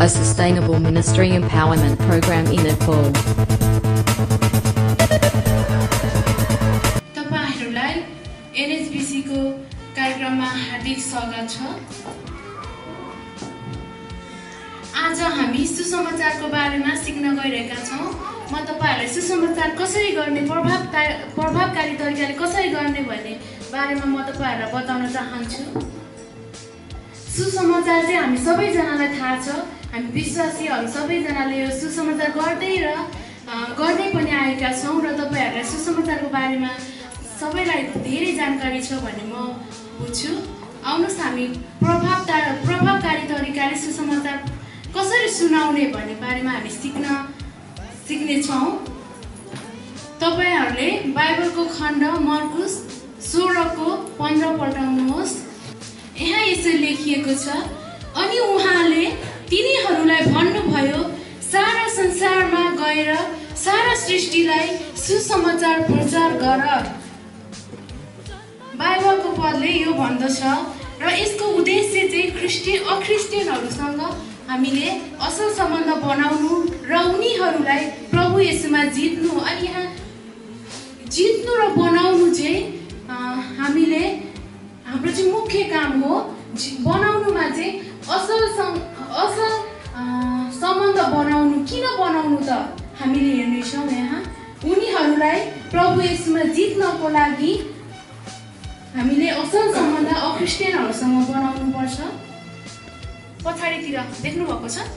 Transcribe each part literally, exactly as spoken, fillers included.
a sustainable ministry empowerment program in Nepal. तपाईहरुलाई एनएचबीसी को कार्यक्रममा हार्दिक स्वागत छ। आज हामी सुसमाचारको बारेमा सिक्न गइरहेका छौं। म तपाईहरुलाई सुसमाचार कसरी गर्ने, प्रभावकारी प्रभावकारी तरिकाले कसरी गर्ने भन्ने बारेमा म तपाईहरुलाई बताउन चाहन्छु। सुसमाचार चाहिँ हामी सबैजनालाई थाहा छ। हामी विश्वासीहरु सबैजनाले यो सुसमाचार गर्दै र गर्दै पनि आएका छौं र तपाईहरुलाई सुसमाचारको बारेमा सबैलाई धेरै जानकारी छ भन्ने म बुझ्छु। आउनुस् हामी प्रभावकारी प्रभावकारी तरिकाले सुसमाचार कसरी सुनाउने भन्ने बारेमा हामी सिक्न सिक्ने छौं। तपाईहरुले बाइबलको खण्ड मर्कुस सोह्र को पन्ध्र पल्टाउनुहोस्। यहाँ यसरी लेखिएको छ, अनि उहाँले तिनीहरूलाई भन्नुभयो, सारा संसारमा गएर सारा सृष्टिलाई सुसमाचार प्रचार गर। बाइबलको पदले यो भन्दछ र यसको उद्देश्य चाहिँ ख्रिस्टियन अख्रिस्टियनहरुसँग हामीले असल सम्बन्ध बनाउनु र उनीहरूलाई प्रभु येशूमा जित्नु। अनि यहाँ जित्नु र बनाउनु चाहिँ हामीले हाम्रो चाहिँ मुख्य काम हो। बनाउनुमा चाहिँ असल असल सम्बन्ध बनाउनु। किन बनाउनु त हामीले हेर्नेछौँ। यहाँ उनीहरूलाई प्रभु येशूमा जित्नको लागि हामीले असल सम्बन्ध अख्रिस्टियनहरुसँग बनाउनु पर्छ। पछाडीतिर देख्नु भएको छ,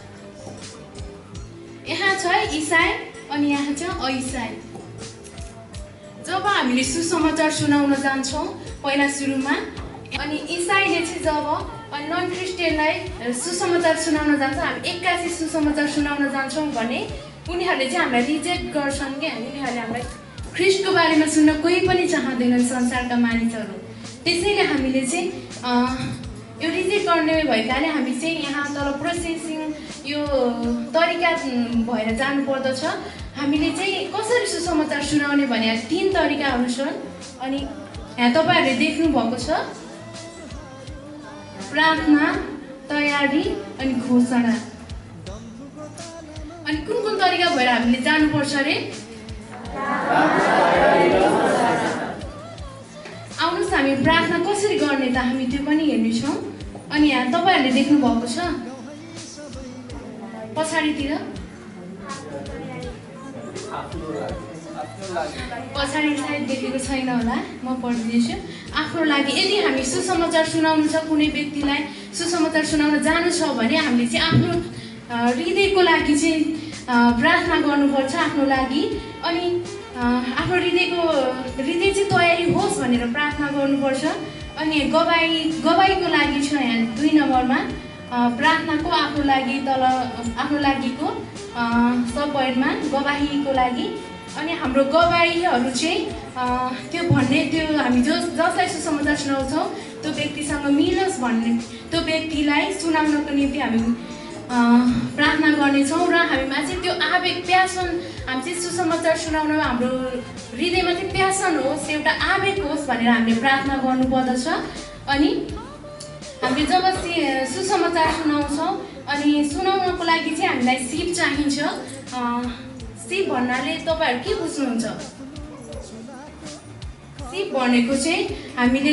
यहाँ छ ईसाई अनि यहाँ छ अईसाई। जब हामीले सुसमाचार सुनाउन जान्छौं पहिला सुरुमा, अनि ईसाईले चाहिँ जब नन क्रिस्चियनलाई सुसमाचार सुनाउन जान्छ, हामी एक्कासी सुसमाचार सुनाउन जान्छौं भने उनीहरूले चाहिँ हामीलाई रिजेक्ट गर्छन् के। उनीहरूले हामीलाई ख्रिस्टको बारेमा सुन्न कोही पनि चाहँदैनन् संसारका मानिसहरू। त्यसैले हामीले चाहिँ यो रिजेक्ट गर्ने भएकाले हामी चाहिँ यहाँ तल प्रोसेसिङ यो तरिका भएर जानु पर्दछ। हामीले चाहिँ कसरी सुसमाचार सुनाउने भने तीन तरिकाहरू छन्। अनि यहाँ तपाईहरुले देख्नु भएको छ, प्रार्थना, तयारी अनि घोषणा। अनि कुन कुन तरिका भएर हामीले जानुपर्छ रे? आउनुस् हामी प्रार्थना कसरी गर्ने त हामी त्यो पनि हेर्नेछौँ। अनि यहाँ तपाईहरुले देख्नु भएको छ पछाडीतिर, पछाडि सायद देखेको छैन होला, म पढिदिन्छु। आफ्नो लागि यदि हामी सुसमाचार सुनाउनु छ, कुनै व्यक्तिलाई सुसमाचार सुनाउन जानु छ भने हामीले चाहिँ आफ्नो हृदयको लागि चाहिँ प्रार्थना गर्नुपर्छ आफ्नो लागि। अनि आफ्नो हृदयको हृदय चाहिँ तयारी होस् भनेर प्रार्थना गर्नुपर्छ। अनि गवाई गवाईको लागि छ यहाँ दुई नम्बरमा प्रार्थनाको आफ्नो लागि तल आफ्नो लागिको सब पॉइन्टमा गवाहीको लागि। अनि हाम्रो गवाहीहरू चाहिँ त्यो भन्ने त्यो हामी जो जसलाई सुसमाचार सुनाउँछौँ त्यो व्यक्तिसँग मिलोस् भन्ने त्यो व्यक्तिलाई सुनाउनको निम्ति हामी प्रार्थना गर्नेछौँ। र हामीमा चाहिँ त्यो आवेग प्यासन, हामी चाहिँ सुसमाचार सुनाउन हाम्रो हृदयमा चाहिँ प्यासन होस्, एउटा आवेग होस् भनेर हामीले प्रार्थना गर्नुपर्दछ। अनि हामीले जब सुसमाचार सुनाउँछौँ अनि सुनाउनको लागि चाहिँ हामीलाई सिप चाहिन्छ। सिप भन्नाले तपाईहरु के बुझ्नुहुन्छ? सिप भनेको चाहिँ हामीले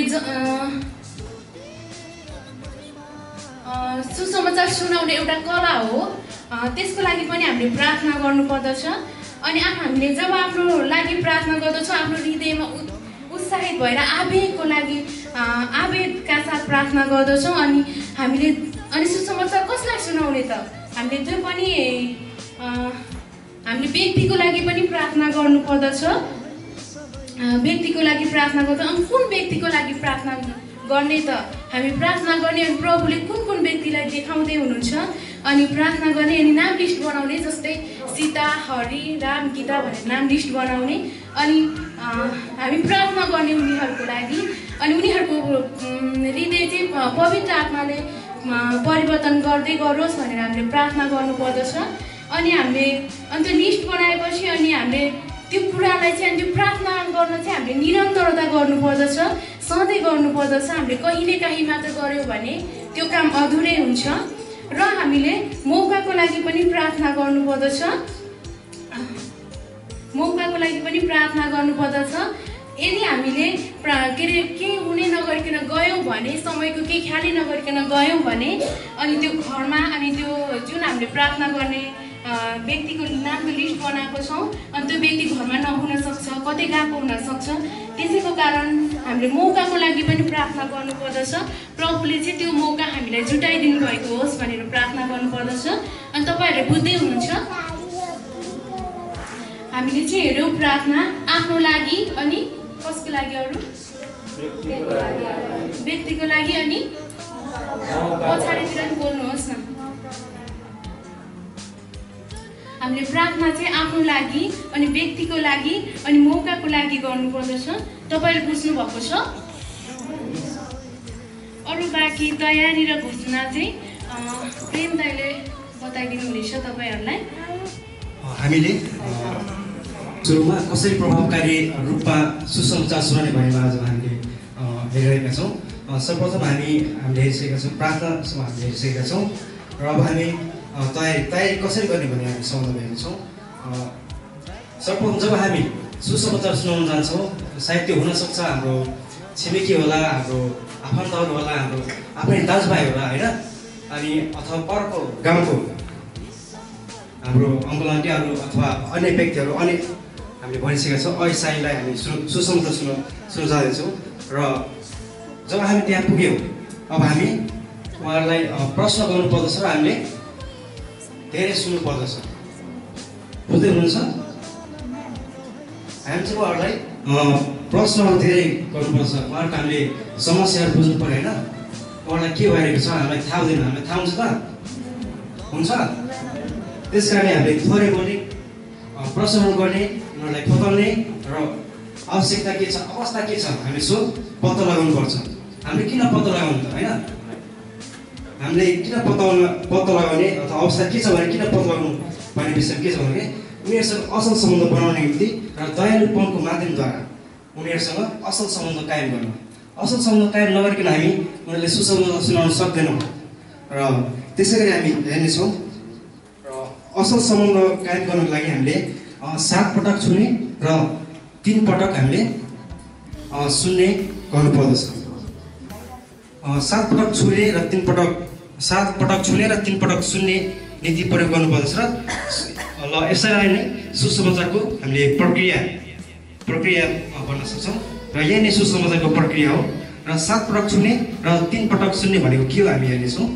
सुसमाचार सुनाउने एउटा कला हो। त्यसको लागि पनि हामीले प्रार्थना गर्नुपर्दछ। अनि हामीले जब आफ्नो लागि प्रार्थना गर्दछौँ आफ्नो हृदयमा उत्साहित भएर आवेगको लागि आवेगका साथ प्रार्थना गर्दछौँ। अनि हामीले अनि सुसमाचार कसलाई सुनाउने त हामीले त्यो पनि हामीले व्यक्तिको लागि पनि प्रार्थना गर्नुपर्दछ। व्यक्तिको लागि प्रार्थना गर्दा अनि कुन व्यक्तिको लागि प्रार्थना गर्ने त हामी प्रार्थना गर्ने अनि प्रभुले कुन कुन व्यक्तिलाई देखाउँदै हुनुहुन्छ अनि प्रार्थना गर्ने अनि नाम लिस्ट बनाउने, जस्तै सीता, हरि, राम, गीता भनेर नाम लिस्ट बनाउने। अनि हामी प्रार्थना गर्ने उनीहरूको लागि। अनि उनीहरूको हृदय चाहिँ पवित्र आत्माले परिवर्तन गर्दै गरोस् भनेर हामीले प्रार्थना गर्नुपर्दछ। अनि हामीले अनि त्यो लिस्ट बनाएपछि अनि हामीले त्यो कुरालाई चाहिँ अनि त्यो प्रार्थना गर्न चाहिँ हामीले निरन्तरता गर्नुपर्दछ, सधैँ गर्नुपर्दछ। हामीले कहिले काहीँ मात्र गर्यो भने त्यो काम अधुरै हुन्छ। र हामीले मौकाको लागि पनि प्रार्थना गर्नुपर्दछ मौकाको लागि पनि प्रार्थना गर्नुपर्दछ। यदि हामीले के अरे केही हुने नगरिकन गयौँ भने समयको केही ख्यालै नगरिकन गयौँ भने अनि त्यो घरमा अनि त्यो जुन हामीले प्रार्थना गर्ने व्यक्तिको नामको लिस्ट बनाएको छौँ अनि त्यो व्यक्ति घरमा नहुन सक्छ, कतै गएको हुनसक्छ। त्यसैको कारण हामीले मौकाको लागि पनि प्रार्थना गर्नुपर्दछ। प्रभुले चाहिँ त्यो मौका हामीलाई जुटाइदिनु भएको होस् भनेर प्रार्थना गर्नुपर्दछ। अनि तपाईँहरूले बुझ्दै हुनुहुन्छ। हामीले चाहिँ हेऱ्यौँ प्रार्थना आफ्नो लागि अनि कसको लागि, अरू व्यक्तिको लागि अनि पछाडितिर पनि बोल्नुहोस् न। हामीले प्रार्थना चाहिँ आफ्नो लागि अनि व्यक्तिको लागि अनि मौकाको लागि गर्नुपर्दछ। तपाईँहरू बुझ्नु भएको छ? अरू बाँकी तयारी र घोषणा चाहिँ प्रेम दाइले बताइदिनु हुनेछ तपाईँहरूलाई। हामीले सुरुमा कसरी प्रभावकारी रूपमा सुसमाचार सुनाउने भनेर आज हामीले हेरिरहेका छौँ। सर्वप्रथम हामी हामीले हेरिसकेका छौँ, प्रार्थनासम्म हामीले हेरिसकेका छौँ र अब हामी तयारी तयारी कसरी गर्ने भन्ने हामी सम्बन्धमा हेर्छौँ। सर्वप्रथम जब हामी सुसमाचार सुनाउन जान्छौँ, सायद त्यो हुनसक्छ हाम्रो छिमेकी होला, हाम्रो आफन्तहरू होला, हाम्रो आफ्नै दाजुभाइ होला होइन, अनि अथवा परको गाउँको हाम्रो अङ्कल आन्टीहरू अथवा अन्य व्यक्तिहरू अनि हामीले भनिसकेका छौँ ऐसाईलाई हामी सुसमाचार सुन सुन्न जाँदैछौँ। र जब हामी त्यहाँ पुग्यौँ अब हामी उहाँहरूलाई प्रश्न गर्नुपर्दछ र हामीले धेरै सुन्नु पर्दछ। बुझ्दै हुनुहुन्छ? हामी चाहिँ उहाँहरूलाई प्रश्नहरू धेरै गर्नुपर्छ। उहाँहरूको हामीले समस्याहरू बुझ्नु पऱ्यो होइन, उहाँलाई के भइरहेको छ हामीलाई थाहा हुँदैन। हामीलाई थाहा हुन्छ त हुन्छ। त्यस कारण हामीले थोरै बोल्ने, प्रश्नहरू गर्ने, उनीहरूलाई खोतल्ने र आवश्यकता के छ, अवस्था के छ हामीले सो पत्ता लगाउनुपर्छ। हामीले किन पत्ता लगाउनु त होइन, हामीले किन पत्ता पत्ता लगाउने अथवा अवस्था के छ भने किन पत्ता लगाउनु भन्ने विषय के छ भने उनीहरूसँग असल सम्बन्ध बनाउने निम्ति र दयालुपनको माध्यमद्वारा उनीहरूसँग असल सम्बन्ध कायम गर्न। असल सम्बन्ध कायम नगरिकन हामी उनीहरूले सुसमाचार सुनाउन सक्दैनौँ। र त्यसै गरी हामी हेर्नेछौँ र असल सम्बन्ध कायम गर्नको लागि हामीले सात पटक छुने र तिन पटक हामीले सुन्ने गर्नुपर्दछ। सात पटक छुने र तिन पटक सात पटक छुने र तिन पटक सुन्ने नीति प्रयोग गर्नुपर्दछ। र ल यसैलाई नै सुसमाचारको हामीले प्रक्रिया प्रक्रिया भन्न सक्छौँ र यही नै सुसमाचारको प्रक्रिया हो। र सात पटक छुने र तिन पटक सुन्ने भनेको के हो हामी हेर्नेछौँ।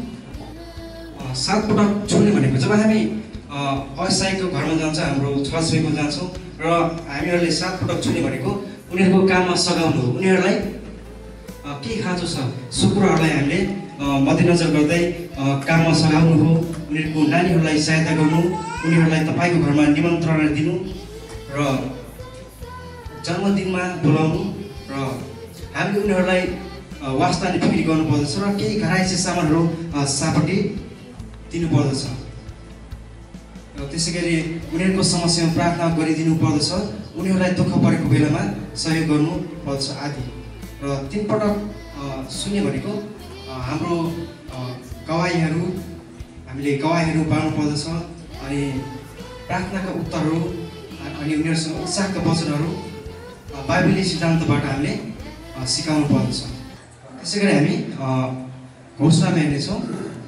सात पटक छुने भनेको जब हामी ऐसाईको घरमा जान्छ, हाम्रो छुवाछुवीको जान्छौँ र हामीहरूले सात पटक छुने भनेको उनीहरूको काममा सघाउनु हो। उनीहरूलाई के खाँचो छ सो कुराहरूलाई हामीले मध्यनजर गर्दै काममा सघाउनु हो। उनीहरूको नानीहरूलाई सहायता गर्नु, उनीहरूलाई तपाईँको घरमा निमन्त्रणा दिनु र जन्मदिनमा बोलाउनु र हामीले उनीहरूलाई वास्ता अनि बिक्री गर्नुपर्दछ र केही घराइसी सामानहरू सापट्टि दिनुपर्दछ। र त्यसै गरी उनीहरूको समस्यामा प्रार्थना गरिदिनु पर्दछ, उनीहरूलाई दुःख परेको बेलामा सहयोग गर्नु पर्दछ आदि। र तिन पटक सुन्ने भनेको हाम्रो गवाहीहरू हामीले गवाहीहरू पाउनु पर्दछ अनि प्रार्थनाका उत्तरहरू अनि उनीहरूसँग उत्साहका वचनहरू बाइबली सिद्धान्तबाट हामीले सिकाउनु पर्दछ। त्यसै गरी हामी घोषणामा हेर्नेछौँ।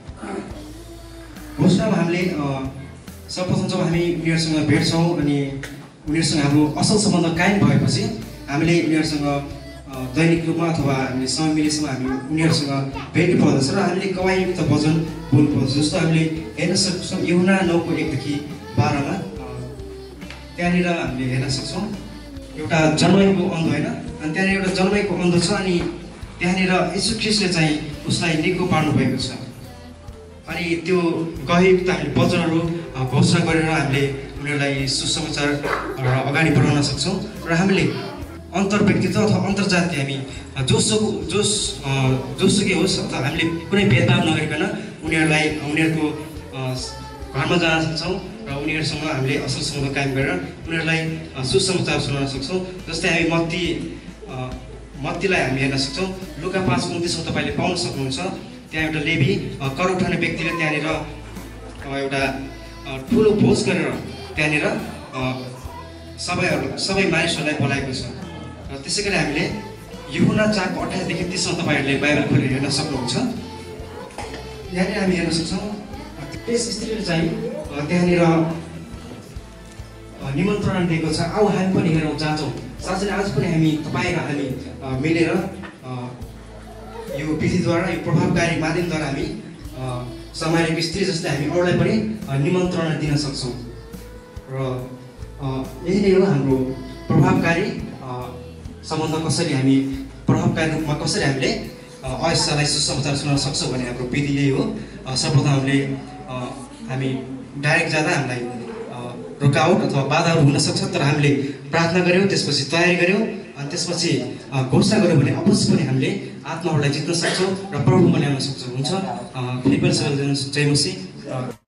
घोषणामा हामीले सर्वप्रथम जब हामी उनीहरूसँग भेट्छौँ अनि उनीहरूसँग हाम्रो असल सम्बन्ध कायम भएपछि हामीले उनीहरूसँग दैनिक रूपमा अथवा हामीले समय मिलेसम्म हामी उनीहरूसँग भेट्नु पर्दछ र हामीले गवाहीयुक्त वचन बोल्नु पर्दछ। जस्तो हामीले हेर्न सक्छौँ यूहन्ना नौको एकदेखि बाह्रमा त्यहाँनिर हामीले हेर्न सक्छौँ एउटा जन्माएको अन्ध होइन, अनि त्यहाँनिर एउटा जन्माएको अन्ध छ अनि त्यहाँनिर यीशु ख्रीष्टले चाहिँ उसलाई निको पार्नु भएको छ। अनि त्यो गवाहीयुक्त हामीले वचनहरू घोषणा गरेर हामीले उनीहरूलाई सुसमाचार र अगाडि बढाउन सक्छौँ र हामीले अन्तर व्यक्तित्व अथवा अन्तर्जातीय हामी जोसुको जोस जोसुकै होस् अथवा हामीले कुनै भेदभाव नगरिकन उनीहरूलाई उनीहरूको घरमा जान सक्छौँ र उनीहरूसँग हामीले असल सम्बन्ध कायम गरेर उनीहरूलाई सुसमाचार सुनाउन सक्छौँ। जस्तै हामी मत्ती मत्तीलाई हामी हेर्न सक्छौँ। लुका पाँच उन्तिसमा तपाईँले पाउन सक्नुहुन्छ। त्यहाँ एउटा लेबी कर उठाउने व्यक्तिले त्यहाँनिर एउटा ठुलो भोज गरेर त्यहाँनिर सबैहरू सबै मानिसहरूलाई बोलाएको छ। र त्यसै गरी हामीले यूहन्ना चारको अठाइसदेखि तीसमा तपाईँहरूले बाइबल खोलेर हेर्न सक्नुहुन्छ। यहाँनिर हामी हेर्न सक्छौँ त्यस स्त्रीले चाहिँ त्यहाँनिर निमन्त्रणा दिएको छ, आऊ हामी पनि हेरौँ जाँचौँ। साँच्चै आज पनि हामी तपाईँ र हामी मिलेर यो विधिद्वारा यो प्रभावकारी माध्यमद्वारा हामी समाजको स्त्री जस्तै हामी अरूलाई पनि निमन्त्रणा दिन सक्छौँ। र यही नै हो हाम्रो प्रभावकारी सम्बन्ध कसरी हामी प्रभावकारी रूपमा कसरी हामीले अवस्थालाई सुसमाचार सुनाउन सक्छौँ भन्ने हाम्रो विधि यही हो। सर्वप्रथम हामीले हामी डाइरेक्ट जाँदा हामीलाई रुकावट अथवा बाधाहरू हुन सक्छ, तर हामीले प्रार्थना गऱ्यौँ, त्यसपछि तयारी गऱ्यौँ अनि त्यसपछि घोषणा गऱ्यौँ भने अवश्य पनि हामीले आत्माहरूलाई जित्न सक्छौँ र प्रभुमा ल्याउन सक्छौँ। हुन्छ फिलिपिन्स जय मसीह।